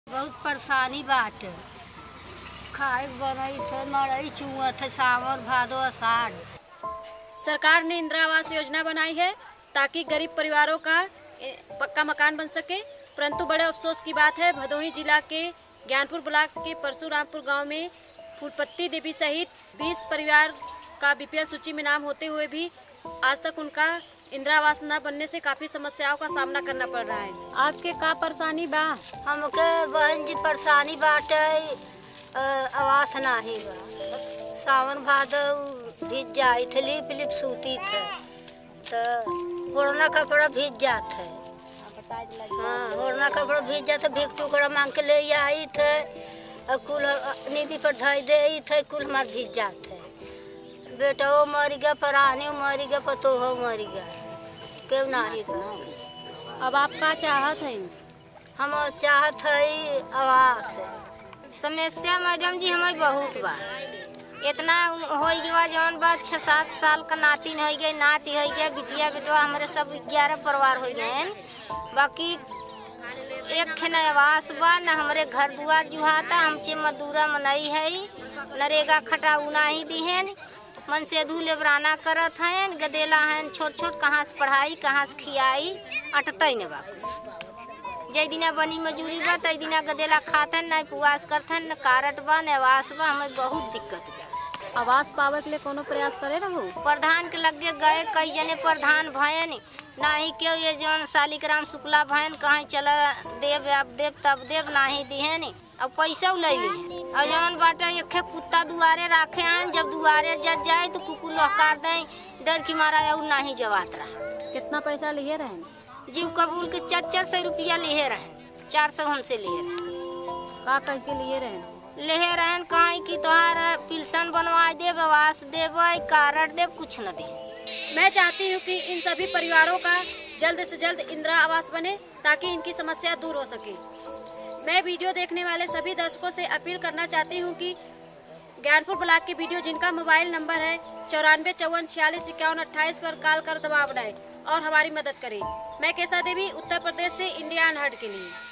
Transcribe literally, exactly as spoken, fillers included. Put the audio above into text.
बहुत परेशानी बाट खाए बनई थे मड़ई चुआ थे सावन भादो आषाढ़। सरकार ने इंदिरा आवास योजना बनाई है ताकि गरीब परिवारों का पक्का मकान बन सके, परंतु बड़े अफसोस की बात है भदोही जिला के ज्ञानपुर ब्लॉक के परशुरामपुर गांव में फूलपत्ती देवी सहित बीस परिवार का बीपीएल सूची में नाम होते हुए भी आज तक उनका इंदिरा आवास न बनने से काफी समस्याओं का सामना करना पड़ रहा है। आपके का परेशानी बा? हमके बहन जी परेशानी बाटे आवास नाही बा। सावन भादो भीज जाई थे लिप लिप सूती थे तो ओढ़ना कपड़ा भीज जात है। हाँ ओढ़ना कपड़ा भीज जाते भीख टुकड़ा मांग के ले आई थे और कुल नीति पर धई दे थे कुल हमार भीज जाते बेटा वो मर गया परानी मर गया पतोह मर गया क्यों नहीं था। अब आप का चाहत है? हम चाहत है आवास। समस्या मैडम जी हमें बहुत बा, इतना हो गया जौन बा छः सात साल का नाती हो गए नाती हो गया बिटिया बेटवा हमारे सब ग्यारह परिवार हो गए। बाकी एक खे न आवास बा न हमारे घर दुआर जुहाता हमचे मजदूरा मनई है नरेगा खटा उना ही दिहन मन से धू लेबराना करत हैं गदेला हैं छोट छोट कहाँ से पढ़ाई कहाँ से खियाई अटतई न बा कुछ। जै दिना बनी मजूरी बा तई दिना गदेला खातन न पुआस करथन न कारट बा न आवास बा हमें बहुत दिक्कत बा। आवास पावे के लिए कोनो प्रयास करे रहू? प्रधान के लगे गए कई जने प्रधान भयन नाही क्यों ये जौन शालिग्राम शुक्ला भयन कहीं चला देव अब देव तब देव नाही दिहन और पैसा ले ली और जौन बाटे एक कुत्ता दुआरे रखे हैं जब दुआरे जज जाए तो कुकुर लहकार दें डर की मारा और नहीं जवात रहा। कितना पैसा लिए रहे? जीव कबूल के चार चार सौ रुपया लिए रहे चार सौ हमसे लिए रहे। का कह के लिए रहे? ले रहन कहीं कि तोहार पिल्सन बनवा देव आवास देव कारड देव कुछ न दे। मैं चाहती हूँ कि इन सभी परिवारों का जल्द से जल्द इंदिरा आवास बने ताकि इनकी समस्या दूर हो सके। मैं वीडियो देखने वाले सभी दर्शकों से अपील करना चाहती हूँ कि ज्ञानपुर ब्लॉक की वीडियो जिनका मोबाइल नंबर है चौरानवे चौवन छियालीस इक्यावन अट्ठाईस पर कॉल कर दबाव बनाए और हमारी मदद करें। मैं केशा देवी उत्तर प्रदेश से इंडिया अनहर्ड के लिए।